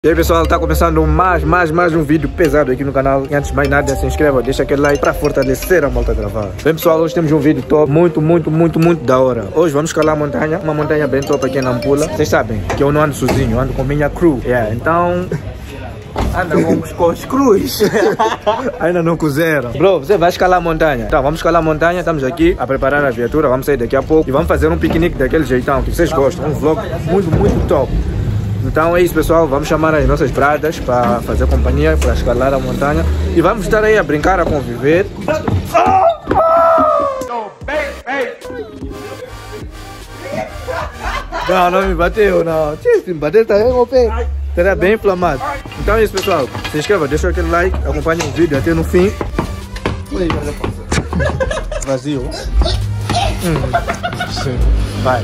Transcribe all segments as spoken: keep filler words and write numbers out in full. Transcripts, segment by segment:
E aí pessoal, tá começando mais, mais, mais um vídeo pesado aqui no canal. E antes de mais nada, se inscreva, deixa aquele like para fortalecer a malta a gravar. Bem pessoal, hoje temos um vídeo top, muito, muito, muito, muito da hora. Hoje vamos escalar a montanha, uma montanha bem top aqui em Nampula. Vocês sabem que eu não ando sozinho, ando com minha crew. Yeah, então... anda com os cruz. Ainda não cozeram. Bro, você vai escalar a montanha. Então, vamos escalar a montanha, estamos aqui a preparar a viatura, vamos sair daqui a pouco. E vamos fazer um piquenique daquele jeitão que vocês gostam. Um vlog muito, muito top. Então é isso pessoal, vamos chamar as nossas bradas para fazer companhia, para escalar a montanha. E vamos estar aí a brincar, a conviver. Não, não me bateu, não. Se me bater, tá aí, meu pé. Estará bem inflamado. Então é isso pessoal, se inscreva, deixa aquele like, acompanhe o vídeo até no fim. Vazio. Hum. Vai.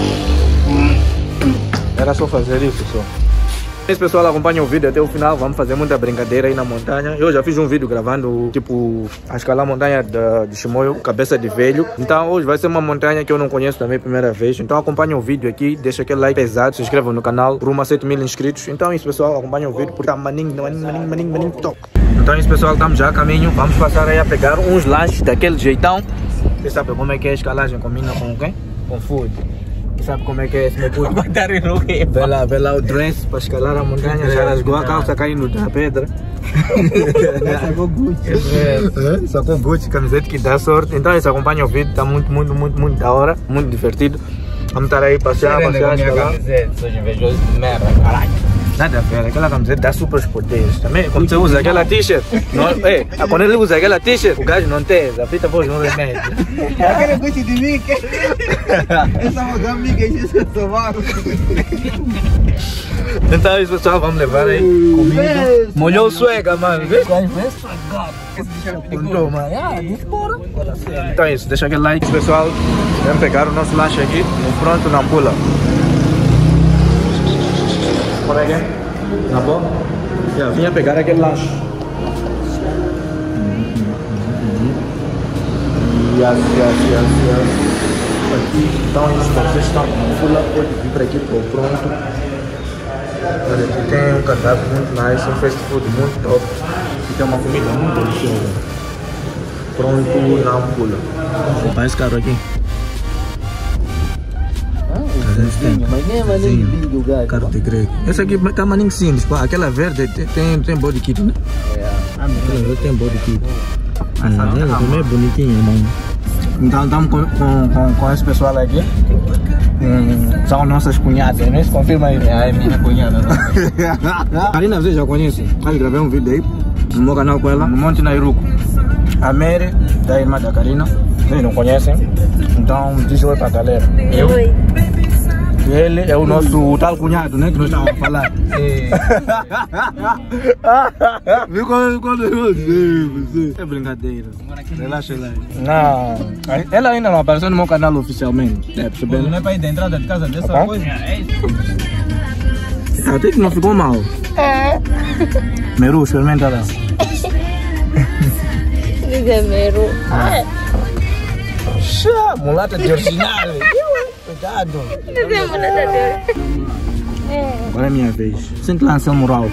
Era só fazer isso só. Esse pessoal acompanha o vídeo até o final, vamos fazer muita brincadeira aí na montanha. Eu já fiz um vídeo gravando, tipo, a escalar a montanha de, de Chimoio, cabeça de velho. Então hoje vai ser uma montanha que eu não conheço também, primeira vez. Então acompanha o vídeo aqui, deixa aquele like pesado, se inscreva no canal, rumo a sete mil inscritos. Então é isso pessoal, acompanha o vídeo, porque tá maninho, maninho, maninho, maninho, maninho, top. Então é isso pessoal, estamos já a caminho, vamos passar aí a pegar uns lanches daquele jeitão. Você sabe como é que é a escalagem, combina com quem? Com food. Sabe como é que é esse meu puto? Vê lá, vê lá o dress para escalar a montanha, já rasgou a calça caindo da pedra. Sacou Gucci. Sacou Gucci, camiseta que dá sorte. Então isso acompanha o vídeo, tá muito, muito, muito, muito da hora, muito divertido. Vamos estar aí passear, passear, escalar. Sou invejoso de merda, caralho. Nada a ver, aquela camiseta dá super poderes também. Quando você usa aquela t-shirt, é, quando ele usa aquela t-shirt, o gajo não tem, a fita voz não remete. Aquele Gucci de Mickey. Essa moda Mickey, isso é tomado. Então é isso pessoal, vamos levar aí comida. Molhou o suega, mano. Então é isso, deixa aquele like pessoal. Vamos pegar o nosso lanche aqui no pronto Nampula. Como é que é? Na boa? Já vinha pegar aquele lanche. Yes, yes, yes, yes. Aqui, então isso, vocês estão com fula, pode vir para aqui para o pronto. Olha, aqui tem um cardápio muito nice, um fast food muito top. E tem uma comida muito deliciosa. Pronto na Nampula. Vou comprar esse carro aqui. Mas nem é maninho vídeo, gajo. Caro de grego. Essa aqui tá maninho simples, pá. Aquela verde tem, tem body kit, né? É. Aquela verde tem body kit. Ah, ela também é bonitinha, mano. Então estamos com, com, com, com esse pessoal aqui. Hum, são nossas cunhadas, né? Se confirma aí. É, é minha cunhada. Karina, você já conhece? Eu gravei um vídeo aí no meu canal com ela, no Monte Nairuco. A Mary, da irmã da Karina. Vocês não conhecem? Então diz oi pra galera. Eu. Ele é o nosso tal cunhado, né? Que nós estávamos a falar. Viu quando, quando eu sei? É brincadeira. Relaxa lá. Não, ela ainda não apareceu no meu canal oficialmente. É, percebendo? Não é para ir da entrada de casa dessa tá coisa? É isso. Até que não ficou mal. É. Meru, experimenta lá. Diga Meru. Ah. Chá, mulata de original. Cuidado. Não é mulata de original. Agora é minha vez. Sente lá Anselmo Ralph.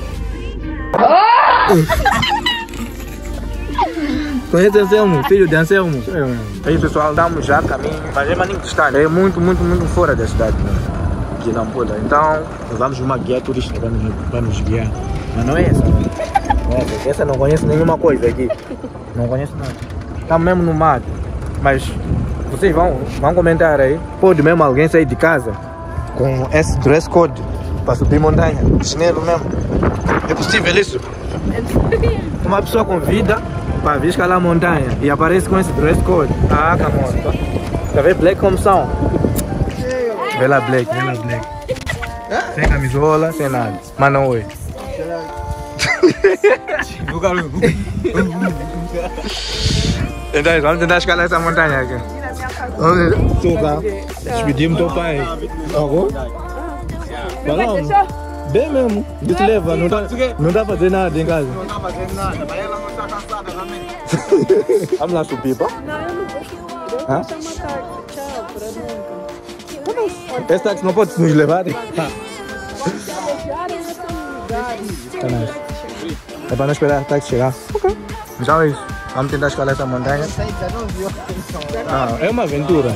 Conhece Anselmo? Filho de Anselmo? É aí pessoal, estamos já a caminho. Mas é maninho distante. É muito, muito, muito fora da cidade, né? De Nampula. Então, vamos uma guia turística para nos, para nos guiar. Mas não é essa. Não é essa. Essa não conhece nenhuma coisa aqui. Não conhece nada. Estamos mesmo no mato. Mas vocês vão, vão comentar aí. Pode mesmo alguém sair de casa com esse dress code para subir montanha? Chinelo mesmo. É possível isso? É possível. Uma pessoa convida para vir escalar a montanha e aparece com esse dress code. Ah, camão. Tá vendo Black como são? Vê lá Black, vê lá Black. Sem camisola, sem nada. Mas não oi. Então vamos tentar escalar essa montanha aqui. Vamos despedimos teu pai. Algo? Falamos. Bem mesmo. Diz leva, não tá, não tá fazendo nada em casa. Não tá fazendo nada, mas ela não está cansada também. Vamos lá subir, pá? Não, eu não vou. Eu vou deixar uma tarde. Tchau, por nunca. Esse táxi não pode nos levar? Deixar, eu Tá nice. É pra não esperar até chegar. Ok. Então é isso. Vamos tentar escalar essa montanha. Ah, é uma aventura.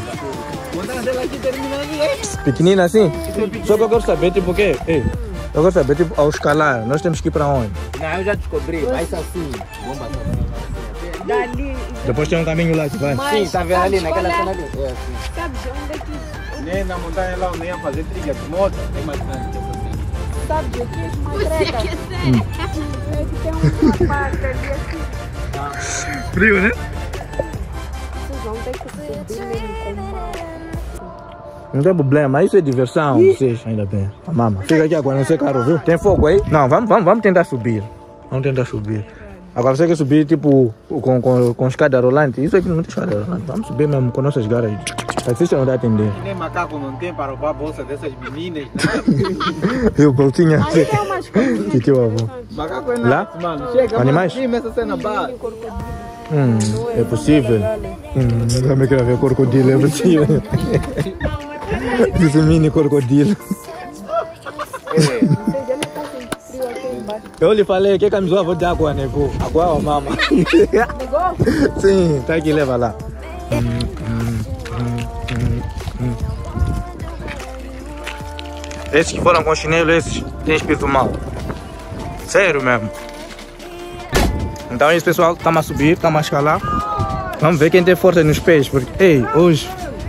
Pequenina assim? Só que eu quero saber, tipo, o quê? Ei, eu quero saber, tipo, ao escalar, nós temos que ir pra onde? Não, eu já descobri, vai ser assim. Bomba Dali. Depois tem um caminho lá que vai. Sim, tá vendo ali, naquela cena ali? É assim. Sabes onde é que. Nem na montanha lá onde ia fazer trilha de moto, tem mais grande. Sabes o que é uma treta? É que tem uma parte ali assim. Frio, né? Vocês vão ter que subir mesmo com uma. Não tem problema, isso é diversão. Vocês, ainda bem. A mama. Fica aqui agora, não sei caro, viu? Tem fogo aí? Não, vamos, vamos, vamos tentar subir. Vamos tentar subir. Agora você quer subir tipo com, com, com escada rolante? Isso aqui não tem escada rolante. Vamos subir mesmo com nossas garras. Taxista não dá a atender. E nem macaco não tem para roubar a bolsa dessas meninas. Eu bolsinha. Aí tem umas coisas. Que teu avô? Macaco é Lá? nada, mano. Chega, Animais? mano, essa cena bate. Hum, é possível. Hum, eu também quero ver crocodilo, é possível. Esse mini crocodilo. Eu lhe falei que camisou vou dar água, né? Água ou mama? Sim, tá aqui, leva lá. Hum, hum, hum, hum, hum. Esses que foram com chinelo, esses têm espírito mal. Sério mesmo. Então é isso, pessoal. Estamos a subir, estamos a escalar. Vamos ver quem tem força nos pés. Porque, ei, hoje.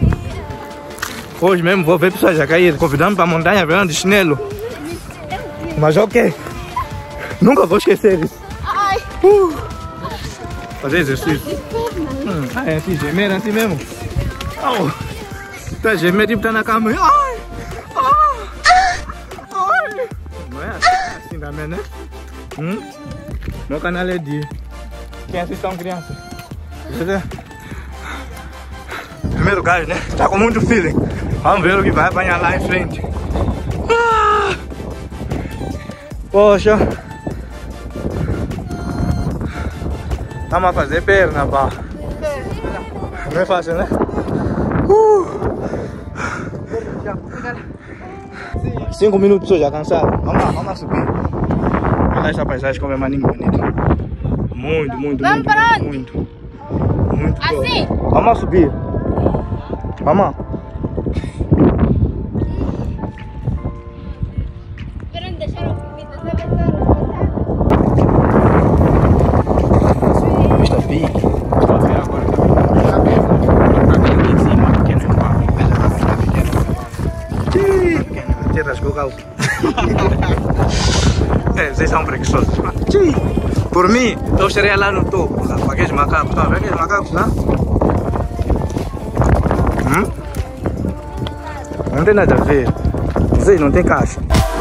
Hoje mesmo vou ver pessoas a cair. Convidando para a montanha, verão de chinelo. Mas ok. Nunca vou esquecer isso. Uh. Fazer exercício. Hum. Ah, é assim, gemer assim mesmo. Oh. Tá gemer, tipo, tá na cama. Ai! Ah. Ai! Não é assim também, né? Hum? Meu canal é de quem assistam crianças. Primeiro gás, né? Tá com muito feeling. Vamos ver o que vai apanhar lá em frente. Ah! Poxa. Estamos a fazer perna, pá. Não é fácil, né? Uh! Cinco minutos já cansado. Vamos lá, vamos lá subir. Olha essa paisagem como é maninho bonito. Muito, muito, Vamos muito, para onde? muito. Muito bom. Assim? Vamos lá subir. Vamos lá. Querem deixar o comida, Vista pique. Estou a ver agora que aqui em cima, pequeno pequeno. Pequeno, você rasgou o calço. É, vocês são preguiçosos. Por mim, eu estaria lá no topo, com aqueles macacos. Estão a ver aqueles macacos lá? Hum? Não tem nada a ver. Vocês não tem caixa.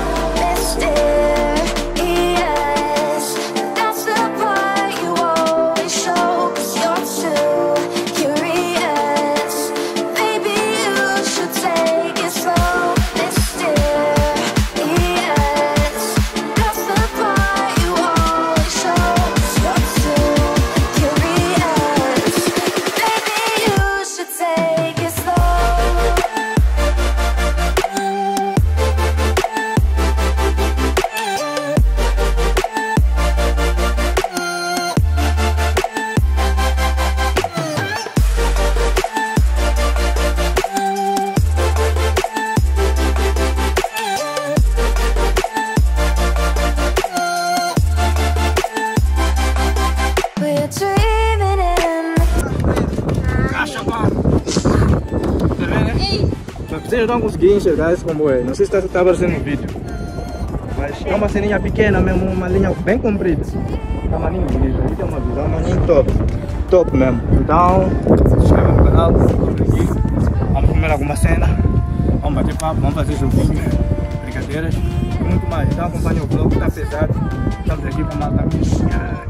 Vocês não conseguiram enxergar isso como é. Não sei se está tá aparecendo no vídeo. Mas é uma ceninha pequena mesmo, uma linha bem comprida. É uma linha bonita. Aqui tem uma visão, uma linha top. Top mesmo. Então, se inscreva no canal. Vamos comer alguma cena. Vamos bater papo, vamos fazer joguinhos, brincadeiras e muito mais. Então acompanha o vlog, está pesado. Estamos aqui com uma camisa.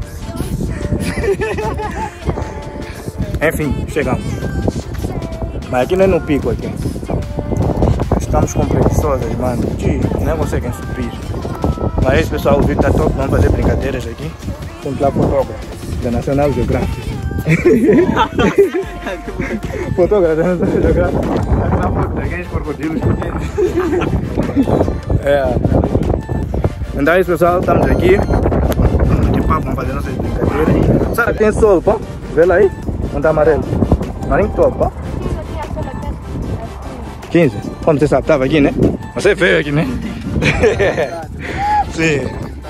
Enfim, chegamos. Mas aqui não é no pico aqui. Estamos com preguiçosas, mano. Não conseguem subir. Mas é isso, pessoal. O vídeo tá top. Vamos fazer brincadeiras aqui. Temos lá fotógrafo da National Geographic. Fotógrafo da National Geographic. Aquela foto daqueles crocodilos pequenos. É. Então é isso, pessoal, estamos aqui. De papo, vamos fazer nossas brincadeiras. Será que tem sol, pô? Vê lá aí. Não tá amarelo. Marinho top, pô. quinze? Como você sabe, tava aqui, né? Você veio aqui, né? Sim.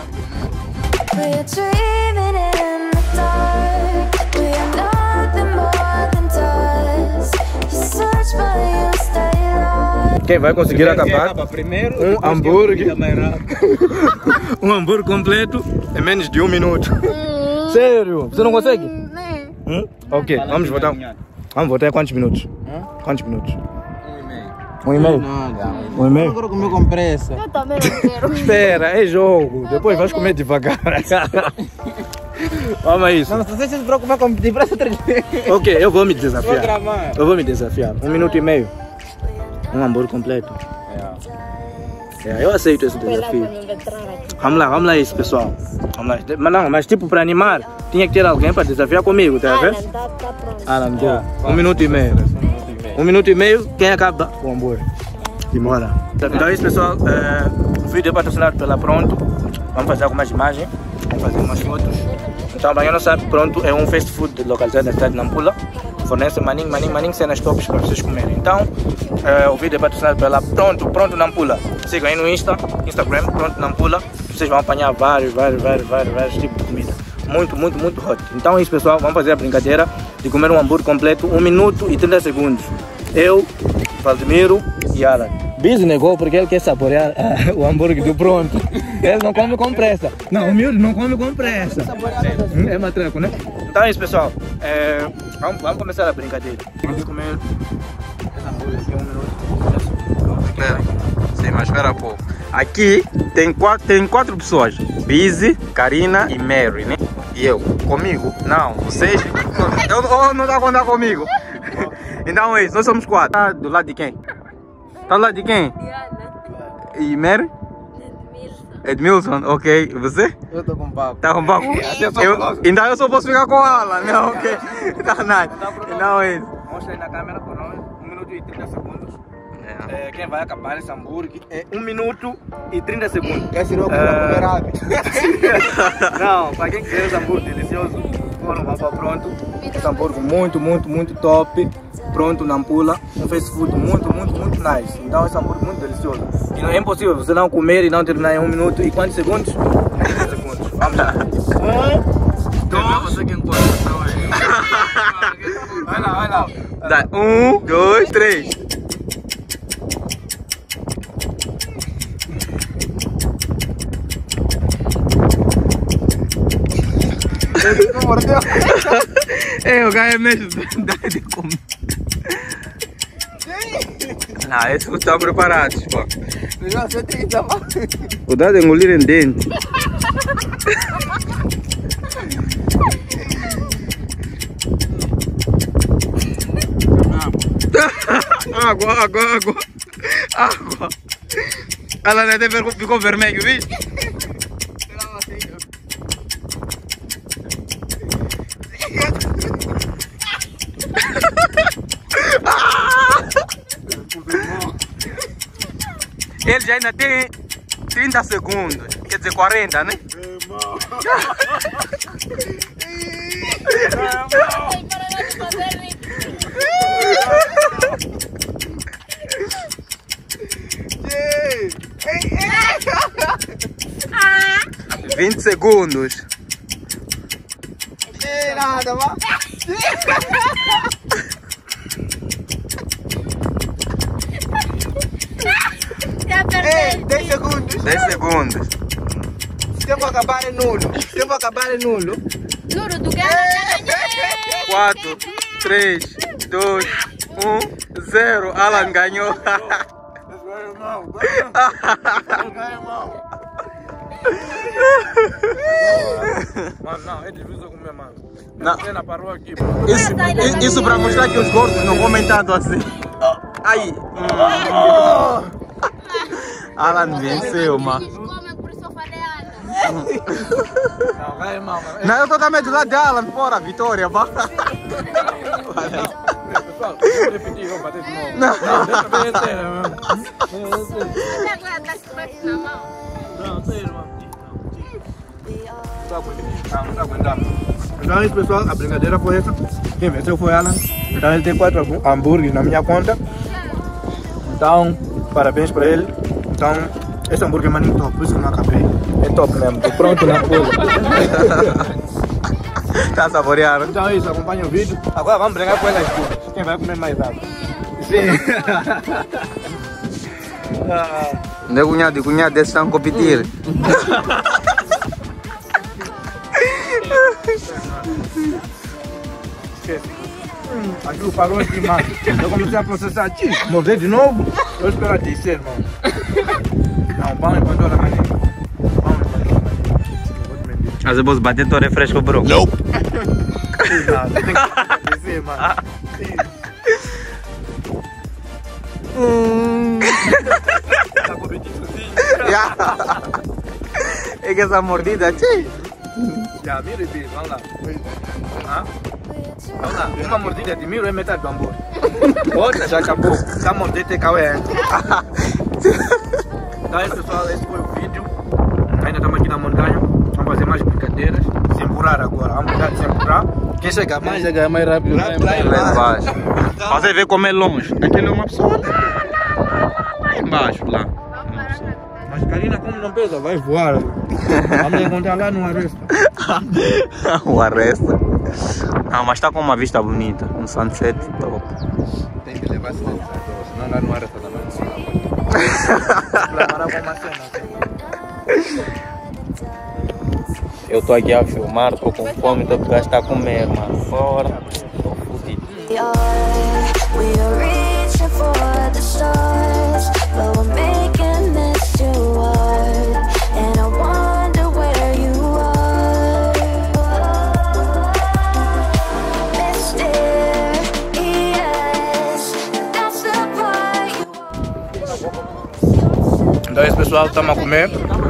Quem vai conseguir acabar primeiro, um hambúrguer um hambúrguer completo em menos de um minuto. Sério? Você não consegue? Hum? Ok, vamos votar. Vamos votar em quantos minutos? Quantos minutos? Um e meio. Um e meio? Eu quero comer com pressa. Eu também não quero. Espera, é jogo. Depois vais comer devagar. Vamos a isso. Não, se você se preocupar com depressa, três vezes. Ok, eu vou me desafiar. Programar. Eu vou me desafiar. Um minuto e meio. Um hambúrguer completo. É, eu aceito esse desafio. Vamos lá, vamos lá isso, pessoal. Vamos lá. Mas não, mas tipo, para animar, tinha que ter alguém para desafiar comigo, tá vendo? Alan, tá, tá pronto. Alan, go. Um minuto e meio. Um minuto e meio, quem acaba? O hambúrguer. Demora. Então é isso, pessoal. É, o vídeo é patrocinado pela Pronto. Vamos fazer algumas imagens. Vamos fazer umas fotos. Então, para quem não sabe, Pronto é um fast food localizado na cidade de Nampula. Fornece maninho, maninho, maninho, cenas tops para vocês comerem. Então, é, o vídeo é patrocinado pela Pronto, Pronto Nampula. Sigam aí no Insta, Instagram, Pronto Nampula. Vocês vão apanhar vários, vários, vários, vários, vários tipos de comida. Muito, muito, muito hot. Então é isso, pessoal. Vamos fazer a brincadeira de comer um hambúrguer completo, um minuto e trinta segundos. Eu, Valdemiro e Alan. Biso negou porque ele quer saborear uh, o hambúrguer do Pronto. Ele não come com pressa. Não, o miúdo não come com pressa. É matraco, né? Então é isso, pessoal. É, vamos, vamos começar a brincadeira. Vamos comer esse hambúrguer aqui um minuto. Espera. Sim, mas espera pouco. Aqui tem quatro, tem quatro pessoas. Busy, Karina e Mary, né? E eu. Comigo? Não, vocês. Eu, eu não tá contando comigo. Então é isso, nós somos quatro. Tá do lado de quem? Tá do lado de quem? E Mary? Edmilson, ok. E você? Eu tô com papo. Tá com papo? Eu, então eu só posso ficar com ela, né? Ok. Tá nada. Então é isso. Mostra aí na câmera por nós. um minuto e trinta segundos. É, quem vai acabar esse hambúrguer é um minuto e trinta segundos. Quer ser comer rápido? Não, para quem quiser esse hambúrguer delicioso, foram vamos para Pronto. Esse hambúrguer muito, muito, muito top. Pronto, Nampula. Um fast food muito, muito, muito nice. Então esse hambúrguer muito delicioso. E não é impossível você não comer e não terminar em um minuto e quantos segundos? trinta segundos. Vamos lá. Um, dois, você que encontra. Vai lá, vai lá. Dá. Um, dois, três. É, o cara é mesmo de comer. Não, esses que estão preparados, pô. Cuidado de engolir em dente. Água, água, água. Água. Ela até ficou vermelho, viu? Ele já ainda tem trinta segundos, quer dizer quarenta, né? vinte segundos. É nada, vá. Ei, dez segundos. dez segundos. Se tempo acabar é nulo. Se tempo acabar é nulo. Nulo do ganho. quatro, três, dois, um, zero. Alan ganhou. Mano, não, é difícil comer, mano. Não. Cena parou aqui. Isso, isso pra mostrar que os gordos não comem tanto assim. Aí. Alan venceu, mano. Comem por sofá de Alan. Não, vai, irmão. Não, eu tô também do lado de Alan, fora, Vitória, vá. Pessoal, eu vou repetir, vou bater de novo. Não, deixa eu ver, é sério, mesmo. Você aguenta, tá com na mão. Não, sério, mano. não tá aguentando. Então é isso, pessoal, a brincadeira foi essa. Quem venceu foi Alan. Então ele tem quatro hambúrgueres na minha conta. Então, parabéns para ele. Então, esse hambúrguer é maninho top, por isso que eu não acabei. É top mesmo, tô pronto na coisa. Tá saboreando. Então é isso, acompanha o vídeo. Agora vamos brincar com elas duas. Quem vai comer mais água? Sim. Meu cunhado e cunhado desses estão a competir. Aquilo parou aqui, mano. Eu comecei a processar aqui. Mover de novo. Eu espero descer, mano. Não, pão enquanto ela vai. Pão enquanto ela vai. Mas eu vou bater teu refresco, bro. Não. Tem que descer, mano. Tá competindo sim. É que essa mordida aqui. Já, mira e vira, vamos lá. Ah? Vamos lá, uma mordida de mil é metade do hambúrguer. Outra já acabou. Tá mordendo tem cauê. Então é isso, pessoal, esse foi o vídeo. Ainda estamos aqui na montanha. Vamos fazer mais brincadeiras. Se empurrar agora, vamos mudar de se empurrar. Quem chegar mais, Chegar mais rápido. lá, lá, Lá embaixo. Você vê como é longe. Aquele é uma pessoa lá, lá, lá, lá embaixo, lá. Uma pessoa. Mas Karina, como não pesa, vai voar. Vamos encontrar lá no Aresta. O Aresta. Ah, mas tá com uma vista bonita. Um sunset top. Tem que levar sinalizador, senão lá no Aresta também. Preparar com uma cena. Eu tô aqui a filmar, tô com fome, tô precisando a comer, mano. Fora. Tô fudido. We are reaching for the stars, but we're making this too hard. And I wonder where you are, mysterious. That's the part you Então é isso, pessoal, estamos a comer.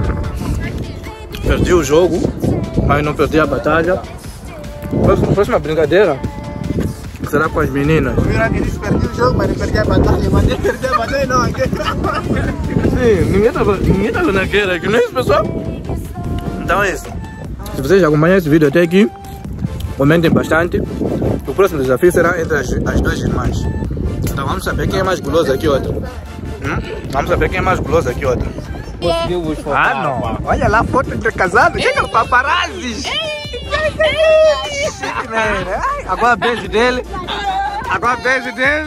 Perdi o jogo, mas não perdi a batalha. Próxima, próxima brincadeira será com as meninas. O Mira que disse perdi o jogo, mas não perdi a batalha. Mas nem perdi a batalha não, aqui. Sim, ninguém tava, ninguém tava na guerra aqui, não é isso, pessoal? Então é isso. Se vocês acompanham esse vídeo até aqui, comentem bastante. O próximo desafio será entre as, as duas irmãs. Então vamos saber quem é mais gulosa que outra. Hum? Vamos saber quem é mais gulosa que outra. Ah, não. Olha lá a foto entre casados. Chega paparazzis. Agora beijo dele. Agora beijo dele.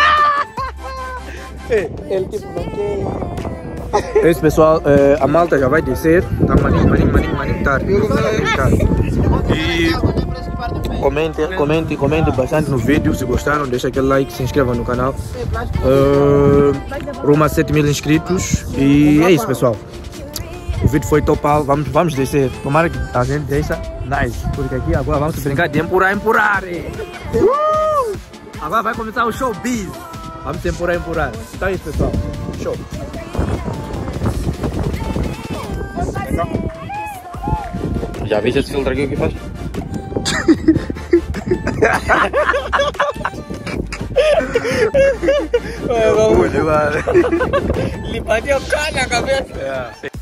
Ele tipo não quer. É isso, pessoal, é, a malta já vai descer. Tá maninho, maninho, maninho, maninho tarde. E comentem, comentem, comentem bastante no vídeo. Se gostaram, deixa aquele like, se inscreva no canal. Uh, rumo a sete mil inscritos. E é isso, pessoal. O vídeo foi topal. Vamos, vamos descer. Tomara que a gente deixa nice. Porque aqui agora vamos brincar de empurrar, empurrar. Uh! Agora vai começar o showbiz. Vamos empurrar, empurrar. Então é isso, pessoal. Show. Já viste esse filtro aqui o que faz? Vamos, Lhe bateu o cara na cabeça.